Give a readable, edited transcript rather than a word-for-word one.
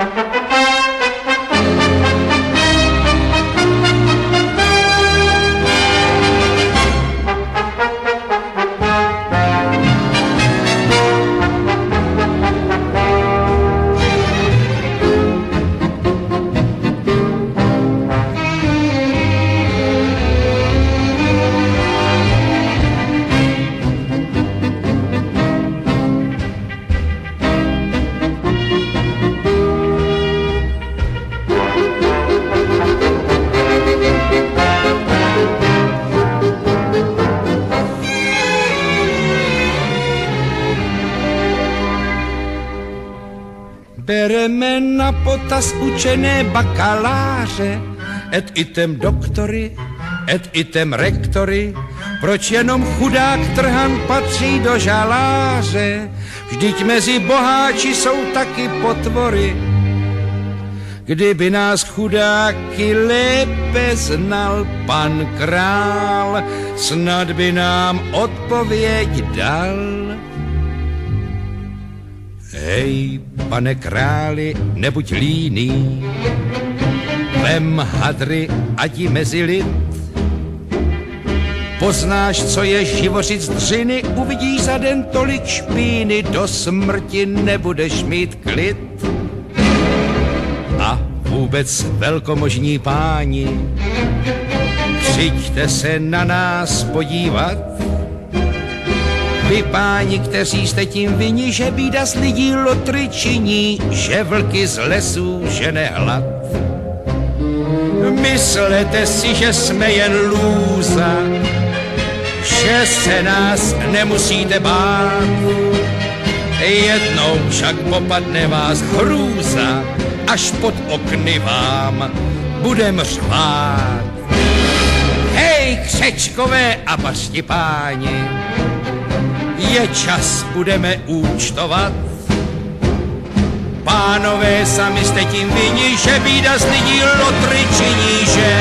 Bereme na potaz učené bakaláře, et item doktory, et item rektory, proč jenom chudák trhan patří do žaláře, vždyť mezi boháči jsou taky potvory. Kdyby nás chudáky lépe znal pan král, snad by nám odpověď dal. Hej, pane králi, nebuď líný, vem hadry a jdi mezi lid. Poznáš, co je živořit z dřiny, uvidíš za den tolik špíny, do smrti nebudeš mít klid. A vůbec velkomožní páni, přijďte se na nás podívat. Vy páni, kteří jste tím vinni, že bída z lidí lotry činí, že vlky z lesů žene hlad. Myslete si, že jsme jen lůza, že se nás nemusíte bát. Jednou však popadne vás hrůza, až pod okny vám budem řvát. Hej, křečkové a bařti páni, je čas, budeme účtovat. Pánové, sami jste tím vinni, že bída z lidí lotry činí, že